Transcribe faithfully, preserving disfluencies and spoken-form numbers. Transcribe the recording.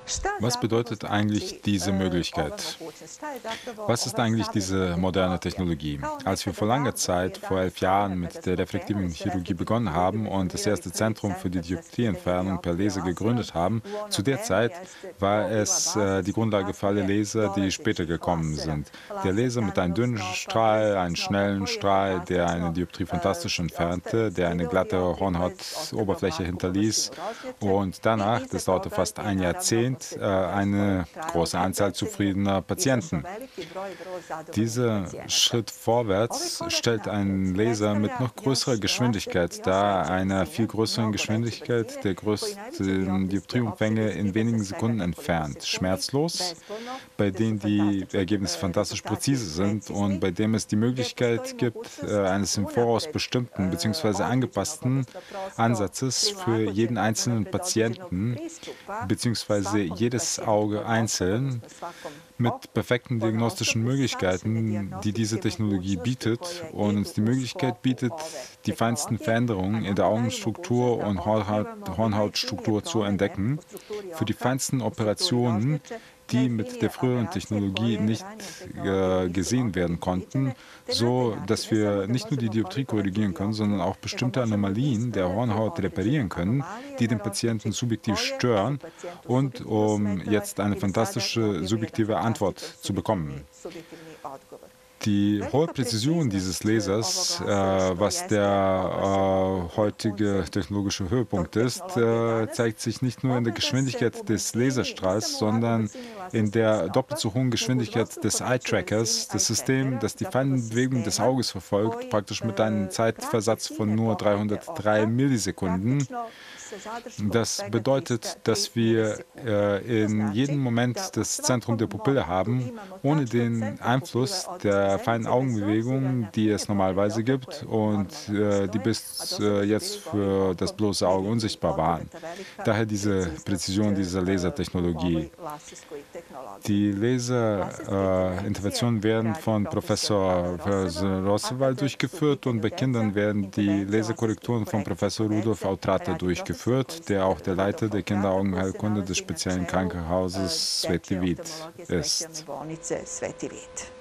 Was bedeutet eigentlich diese Möglichkeit? Was ist eigentlich diese moderne Technologie? Als wir vor langer Zeit, vor elf Jahren, mit der refraktiven Chirurgie begonnen haben und das erste Zentrum für die Dioptrieentfernung per Laser gegründet haben, zu der Zeit war es äh, die Grundlage für alle Laser, die später gekommen sind. Der Laser mit einem dünnen Strahl, einem schnellen Strahl, der eine Dioptrie fantastisch entfernte, der eine glatte Hornhautoberfläche hinterließ und danach, das dauerte fast ein Jahrzehnt, äh, eine große Anzahl zufriedener Patienten. Dieser Schritt vorwärts stellt einen Laser mit noch größerer Geschwindigkeit dar, einer viel größeren Geschwindigkeit, der größten Dioptrieumfänge in wenigen Sekunden entfernt, schmerzlos, bei denen die Ergebnisse fantastisch präzise sind und bei dem es die Möglichkeit gibt, äh, eines im Voraus bestimmten bzw. angepassten Ansatzes für jeden einzelnen Patienten bzw. jedes Auge einzeln mit perfekten diagnostischen Möglichkeiten, die diese Technologie bietet und uns die Möglichkeit bietet, die feinsten Veränderungen in der Augenstruktur und Hornhaut Hornhautstruktur zu entdecken, für die feinsten Operationen, die mit der früheren Technologie nicht äh, gesehen werden konnten, so dass wir nicht nur die Dioptrie korrigieren können, sondern auch bestimmte Anomalien der Hornhaut reparieren können, die den Patienten subjektiv stören und um jetzt eine fantastische subjektive Antwort zu bekommen. Die hohe Präzision dieses Lasers, äh, was der äh, heutige technologische Höhepunkt ist, äh, zeigt sich nicht nur in der Geschwindigkeit des Laserstrahls, sondern in der doppelt so hohen Geschwindigkeit des Eye-Trackers, das System, das die feinen Bewegungen des Auges verfolgt, praktisch mit einem Zeitversatz von nur dreihundertdrei Millisekunden. Das bedeutet, dass wir äh, in jedem Moment das Zentrum der Pupille haben, ohne den Einfluss der feinen Augenbewegungen, die es normalerweise gibt und äh, die bis äh, jetzt für das bloße Auge unsichtbar waren. Daher diese Präzision dieser Lasertechnologie. Die Laserinterventionen äh, werden von Professor Rossewald durchgeführt und bei Kindern werden die Laserkorrekturen von Professor Rudolf Autrata durchgeführt, der auch der Leiter der Kinderaugenheilkunde des speziellen Krankenhauses Sveti Vid ist.